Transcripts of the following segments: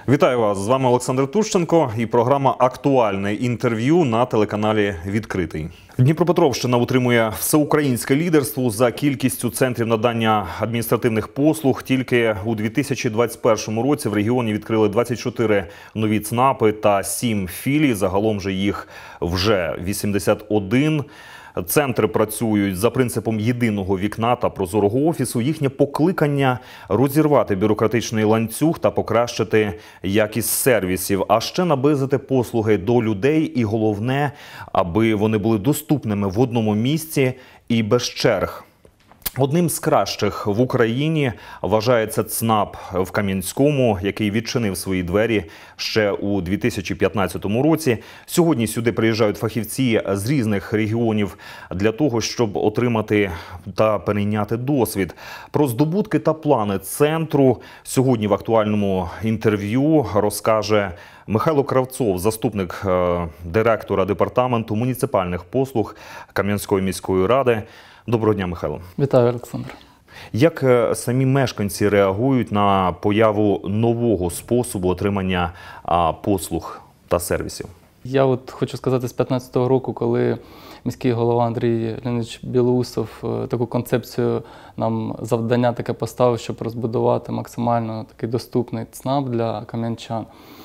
Вітаю вас! З вами Олександр Тущенко і програма «Актуальне інтерв'ю» на телеканалі «Відкритий». Дніпропетровщина утримує всеукраїнське лідерство за кількістю центрів надання адміністративних послуг. Тільки у 2021 році в регіоні відкрили 24 нові ЦНАПи та 7 філій. Загалом же їх вже 81. Центри працюють за принципом єдиного вікна та прозорого офісу. Їхнє покликання – розірвати бюрократичний ланцюг та покращити якість сервісів, а ще наблизити послуги до людей і головне, аби вони були доступними в одному місці і без черг. Одним з кращих в Україні вважається ЦНАП в Кам'янському, який відчинив свої двері ще у 2015 році. Сьогодні сюди приїжджають фахівці з різних регіонів для того, щоб отримати та перейняти досвід. Про здобутки та плани центру сьогодні в актуальному інтерв'ю розкаже Михайло Кравцов, заступник директора департаменту муніципальних послуг Кам'янської міської ради. Доброго дня, Михайло. Вітаю, Олександр. Як самі мешканці реагують на появу нового способу отримання послуг та сервісів? Я хочу сказати, з 2015 року, коли міський голова Андрій Леонідович Білоусов таку концепцію, нам завдання таке поставив, щоб розбудувати максимально такий доступний ЦНАП для кам'янчан,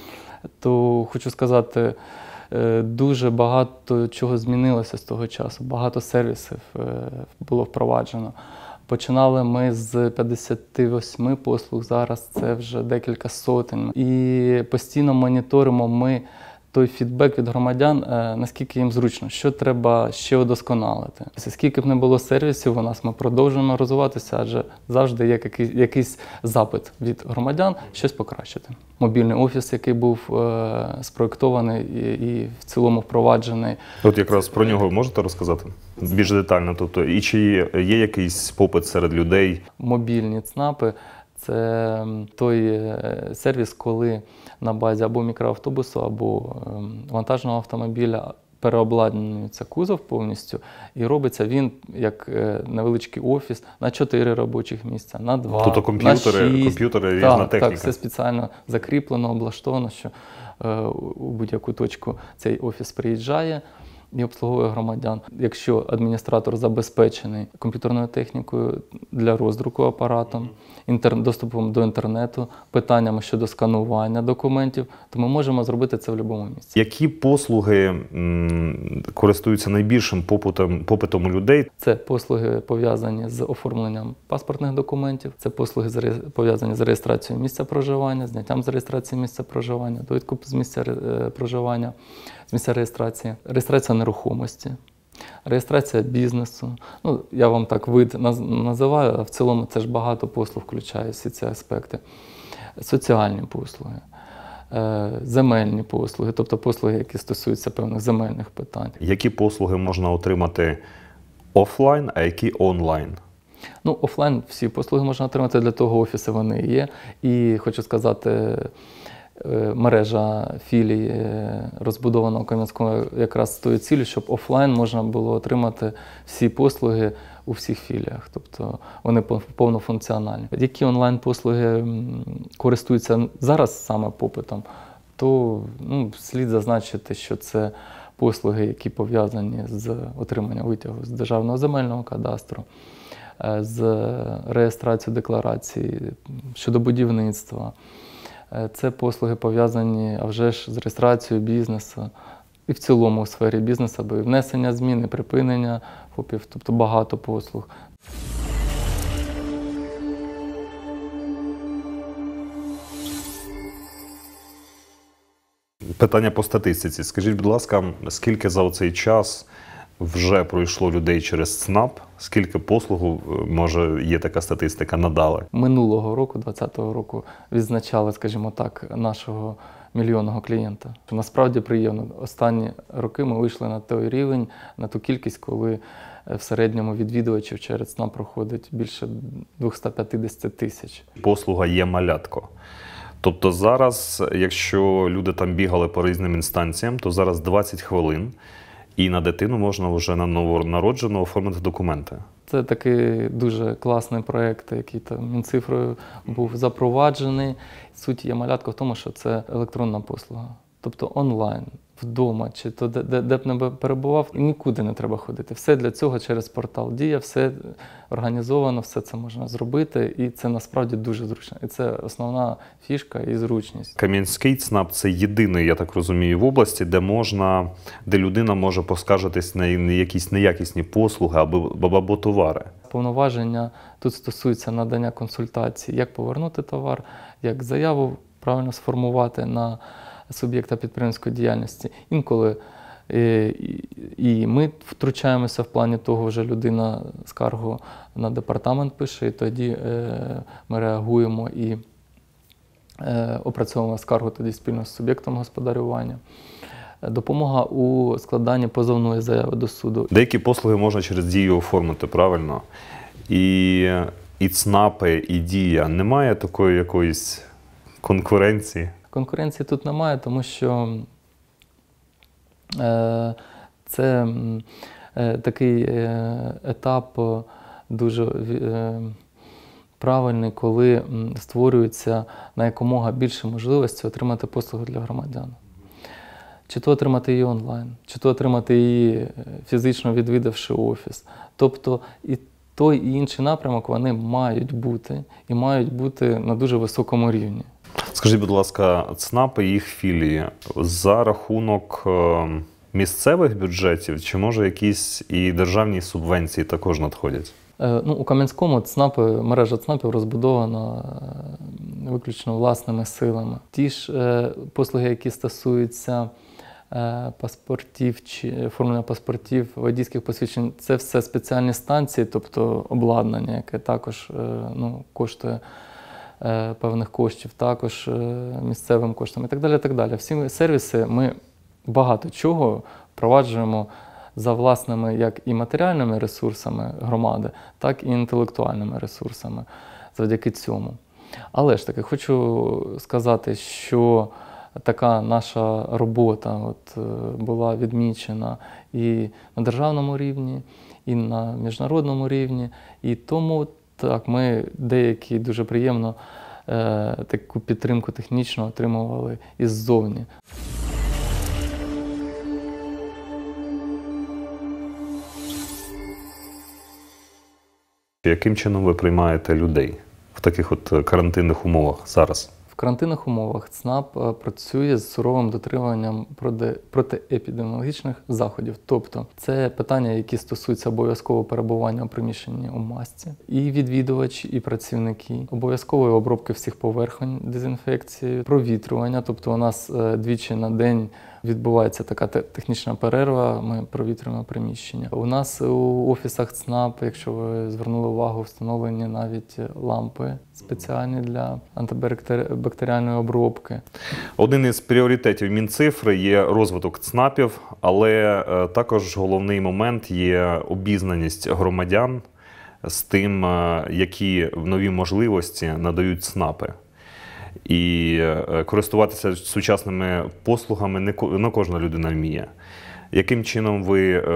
то хочу сказати, дуже багато чого змінилося з того часу, багато сервісів було впроваджено. Починали ми з 58 послуг, зараз це вже декілька сотень. І постійно моніторимо ми той фідбек від громадян, наскільки їм зручно, що треба ще удосконалити. Скільки б не було сервісів у нас, ми продовжуємо розвиватися, адже завжди є якийсь запит від громадян щось покращити. Мобільний офіс, який був спроєктований і в цілому впроваджений. От якраз про нього можете розказати більш детально? Тобто, і чи є якийсь попит серед людей? Мобільні ЦНАПи – це той сервіс, коли на базі або мікроавтобусу, або вантажного автомобіля переобладнується кузов повністю, і робиться він як невеличкий офіс на 4 робочих місця, на 2, тобто комп'ютери, різна техніка. Так, все спеціально закріплено, облаштовано, що у будь-яку точку цей офіс приїжджає і обслуговує громадян. Якщо адміністратор забезпечений комп'ютерною технікою для роздруку апаратом, доступом до інтернету, питаннями щодо сканування документів, то ми можемо зробити це в будь-якому місці. Які послуги користуються найбільшим попитом у людей? Це послуги пов'язані з оформленням паспортних документів, це послуги пов'язані з реєстрацією місця проживання, зняттям з реєстрації місця проживання, довідку з місця проживання, з місця реєстрації, реєстрація нерухомості, реєстрація бізнесу. Я вам так вид називаю, а в цілому це ж багато послуг включає всі ці аспекти. Соціальні послуги, земельні послуги, тобто послуги, які стосуються певних земельних питань. Які послуги можна отримати офлайн, а які онлайн? Офлайн всі послуги можна отримати, для того офіси вони є. І хочу сказати, мережа філій розбудована у Кам'янському якраз з тою ціллю, щоб офлайн можна було отримати всі послуги у всіх філіях, тобто вони повнофункціональні. Які онлайн-послуги користуються зараз саме попитом, то слід зазначити, що це послуги, які пов'язані з отриманням витягу з Державного земельного кадастру, з реєстрацією декларації щодо будівництва. Це послуги пов'язані, а вже ж, з реєстрацією бізнесу і в цілому у сфері бізнесу, або і внесення змін, і припинення ФОПів, тобто багато послуг. Питання по статистиці. Скажіть, будь ласка, скільки за оцей час вже пройшло людей через ЦНАП, скільки послуг, може, є така статистика, надали? Минулого року, 2020 року, відзначали, скажімо так, нашого мільйонного клієнта. Насправді приємно. Останні роки ми вийшли на той рівень, на ту кількість, коли в середньому відвідувачів через ЦНАП проходить більше 250 тисяч. Послуга є малятко. Тобто зараз, якщо люди там бігали по різним інстанціям, то зараз 20 хвилин. І на дитину можна вже на новонароджену оформити документи. Це такий дуже класний проєкт, який там Мінцифрою був запроваджений. Суть Е-малятко в тому, що це електронна послуга. Тобто онлайн, вдома, чи то де б не перебував, нікуди не треба ходити. Все для цього через портал Дія, все організовано, все це можна зробити, і це насправді дуже зручно. І це основна фішка і зручність. Кам'янський ЦНАП – це єдиний, я так розумію, в області, де людина може поскаржитись на якісь неякісні послуги або товари. Повноваження тут стосуються надання консультацій, як повернути товар, як заяву правильно сформувати на суб'єкта підприємницької діяльності. Інколи і ми втручаємося в плані того, що людина скаргу на департамент пише, і тоді ми реагуємо і опрацьовуємо скаргу тоді спільно з суб'єктом господарювання. Допомога у складанні позовної заяви до суду. Деякі послуги можна через Дію оформити, правильно? І ЦНАПи, і Дія. Немає такої якоїсь конкуренції? Конкуренції тут немає, тому що це такий етап дуже правильний, коли створюється на якомога більше можливості отримати послуги для громадян. Чи то отримати її онлайн, чи то отримати її фізично відвідавши офіс. Тобто і той, і інший напрямок вони мають бути, і мають бути на дуже високому рівні. Скажіть, будь ласка, ЦНАПи і їх філії за рахунок місцевих бюджетів, чи може якісь і державні субвенції також надходять? У Кам'янському мережа ЦНАПів розбудована виключно власними силами. Ті ж послуги, які стосуються паспортів, чи оформлення паспортів, водійських посвідчень, це все спеціальні станції, тобто обладнання, яке також коштує певних коштів, також місцевим коштом і так далі, так далі. Всі сервіси ми багато чого впроваджуємо за власними як і матеріальними ресурсами громади, так і інтелектуальними ресурсами завдяки цьому. Але ж таки, хочу сказати, що така наша робота була відмічена і на державному рівні, і на міжнародному рівні, і тому так, ми деякі дуже приємно таку підтримку технічну отримували іззовні. Яким чином ви приймаєте людей в таких карантинних умовах зараз? В карантинних умовах ЦНАП працює з суровим дотриманням протиепідеміологічних заходів. Тобто це питання, які стосуються обов'язкового перебування у приміщенні у масці. І відвідувачі, і працівники. Обов'язкової обробки всіх поверхонь дезінфекції, провітрювання. Тобто у нас двічі на день відбувається така технічна перерва, ми провітрюємо приміщення. У нас у офісах ЦНАП, якщо ви звернули увагу, встановлені навіть лампи спеціальні для антибактеріальної обробки. Один із пріоритетів Мінцифри є розвиток ЦНАПів, але також головний момент є обізнаність громадян з тим, які нові можливості надають ЦНАПи. І користуватися сучасними послугами не кожна людина вміє. Яким чином ви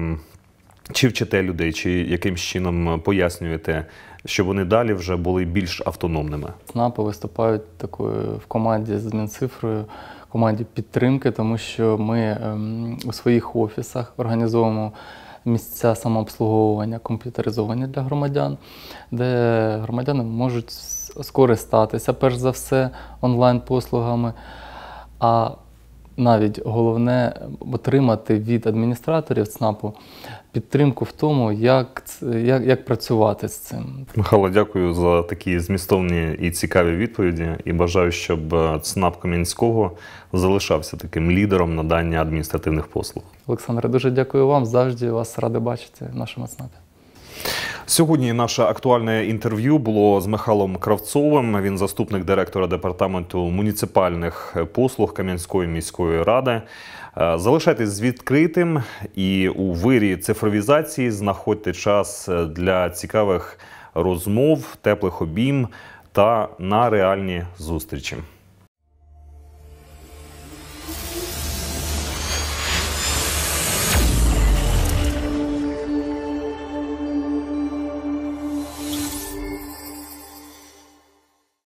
чи вчите людей, чи яким чином пояснюєте, щоб вони далі вже були більш автономними? ЦНАПи виступають такою в команді з Мінцифрою, команді підтримки, тому що ми у своїх офісах організовуємо місця самообслуговування комп'ютеризовані для громадян, де громадяни можуть скористатися, перш за все, онлайн-послугами, а навіть головне – отримати від адміністраторів ЦНАПу підтримку в тому, як працювати з цим. Михайло, дякую за такі змістовні і цікаві відповіді. І бажаю, щоб ЦНАП Кам'янського залишався таким лідером надання адміністративних послуг. Олександре, дуже дякую вам. Завжди вас радий бачити в нашому ЦНАПі. Сьогодні наше актуальне інтерв'ю було з Михайлом Кравцовим. Він заступник директора департаменту муніципальних послуг Кам'янської міської ради. Залишайтесь з відкритим і у вирі цифровізації знаходьте час для цікавих розмов, теплих обійм та на реальні зустрічі.